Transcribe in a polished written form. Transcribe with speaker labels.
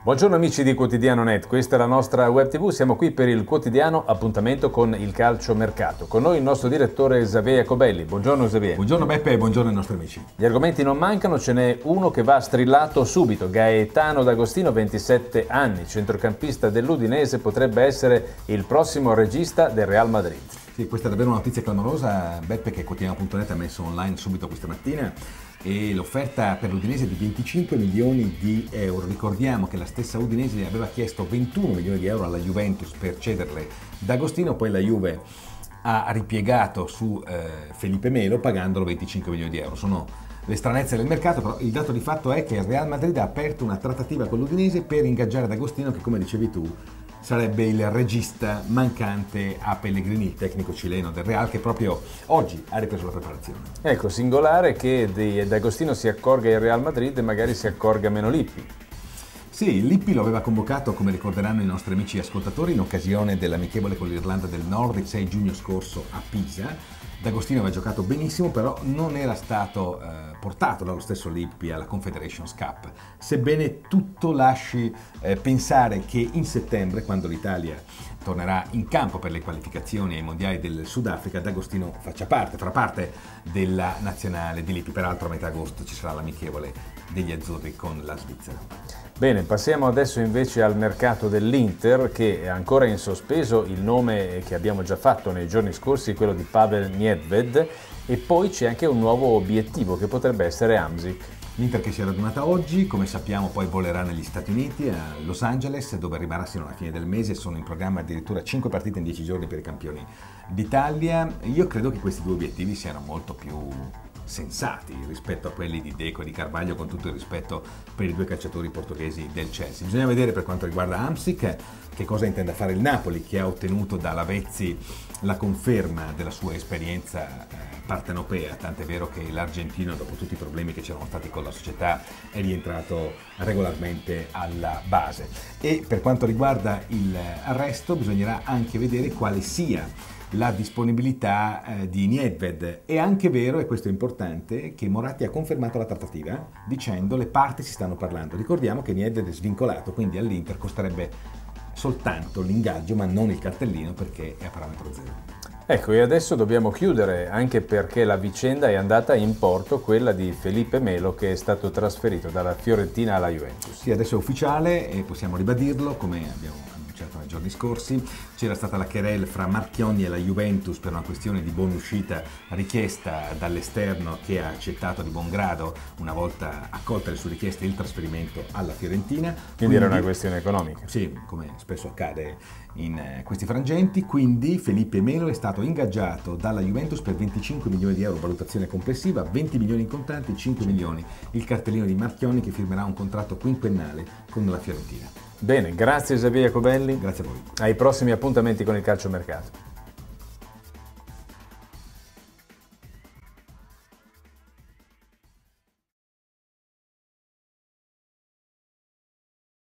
Speaker 1: Buongiorno amici di Quotidiano Net, questa è la nostra web tv, siamo qui per il quotidiano appuntamento con il calciomercato. Con noi il nostro direttore Xavier Jacobelli. Buongiorno Xavier.
Speaker 2: Buongiorno Beppe e buongiorno ai nostri amici.
Speaker 1: Gli argomenti non mancano, ce n'è uno che va strillato subito. Gaetano D'Agostino, 27 anni, centrocampista dell'Udinese, potrebbe essere il prossimo regista del Real Madrid.
Speaker 2: Sì, questa è davvero una notizia clamorosa, Beppe, che Quotidiano.net ha messo online subito questa mattina. E l'offerta per l'Udinese è di 25 milioni di euro. Ricordiamo che la stessa Udinese aveva chiesto 21 milioni di euro alla Juventus per cederle D'Agostino, poi la Juve ha ripiegato su Felipe Melo pagandolo 25 milioni di euro. Sono le stranezze del mercato, però il dato di fatto è che il Real Madrid ha aperto una trattativa con l'Udinese per ingaggiare D'Agostino, che come dicevi tu sarebbe il regista mancante a Pellegrini, il tecnico cileno del Real, che proprio oggi ha ripreso la preparazione.
Speaker 1: Ecco, singolare che di D'Agostino si accorga il Real Madrid e magari si accorga meno Lippi.
Speaker 2: Sì, Lippi lo aveva convocato, come ricorderanno i nostri amici ascoltatori, in occasione dell'amichevole con l'Irlanda del Nord il 6 giugno scorso a Pisa. D'Agostino aveva giocato benissimo, però non era stato portato dallo stesso Lippi alla Confederations Cup, sebbene tutto lasci pensare che in settembre, quando l'Italia tornerà in campo per le qualificazioni ai mondiali del Sudafrica, D'Agostino farà parte della nazionale di Lippi. Peraltro a metà agosto ci sarà l'amichevole degli azzurri con la Svizzera.
Speaker 1: Bene, passiamo adesso invece al mercato dell'Inter, che è ancora in sospeso. Il nome che abbiamo già fatto nei giorni scorsi è quello di Pavel Nedved, e poi c'è anche un nuovo obiettivo che potrebbe essere Hamsik.
Speaker 2: L'Inter che si è radunata oggi, come sappiamo poi volerà negli Stati Uniti, a Los Angeles, dove rimarrà sino alla fine del mese. Sono in programma addirittura 5 partite in 10 giorni per i campioni d'Italia. Io credo che questi due obiettivi siano molto più sensati rispetto a quelli di Deco e di Carvalho, con tutto il rispetto per i due calciatori portoghesi del Chelsea. Bisogna vedere per quanto riguarda Hamsik che cosa intenda fare il Napoli, che ha ottenuto da Lavezzi la conferma della sua esperienza partenopea, tant'è vero che l'argentino, dopo tutti i problemi che c'erano stati con la società, è rientrato regolarmente alla base. E per quanto riguarda il resto bisognerà anche vedere quale sia la disponibilità di Nedved. È anche vero, e questo è importante, che Moratti ha confermato la trattativa dicendo le parti si stanno parlando. Ricordiamo che Nedved è svincolato, quindi all'Inter costerebbe soltanto l'ingaggio ma non il cartellino, perché è a parametro zero.
Speaker 1: Ecco, e adesso dobbiamo chiudere, anche perché la vicenda è andata in porto, quella di Felipe Melo, che è stato trasferito dalla Fiorentina alla Juventus.
Speaker 2: Sì, adesso è ufficiale e possiamo ribadirlo, come abbiamo annunciato nei giorni scorsi. C'era stata la querelle fra Marchionni e la Juventus per una questione di buona uscita richiesta dall'esterno, che ha accettato di buon grado, una volta accolta le sue richieste, il trasferimento alla Fiorentina.
Speaker 1: Quindi era una questione economica.
Speaker 2: Sì, come spesso accade in questi frangenti. Quindi Felipe Melo è stato ingaggiato dalla Juventus per 25 milioni di euro, valutazione complessiva, 20 milioni in contanti, 5 milioni il cartellino di Marchionni, che firmerà un contratto quinquennale con la Fiorentina.
Speaker 1: Bene, grazie Xavier Jacobelli.
Speaker 2: Grazie a voi.
Speaker 1: Ai prossimi appuntamenti con il calciomercato.